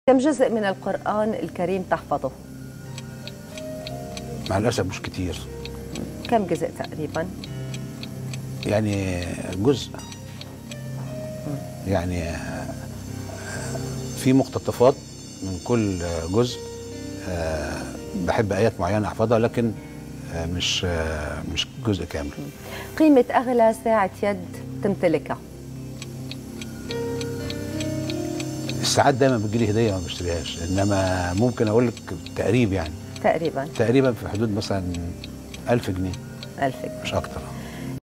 كم جزء من القرآن الكريم تحفظه؟ مع الأسف مش كتير. كم جزء تقريبا؟ يعني جزء، يعني في مقتطفات من كل جزء. بحب آيات معينة أحفظها، لكن مش جزء كامل. قيمة أغلى ساعة يد تمتلكها؟ الساعات دايما بتجيلي هدية ما بشتريهاش، إنما ممكن أقول لك تقريبا، يعني تقريبا في حدود مثلا 1000 جنيه. 1000 جنيه مش أكتر.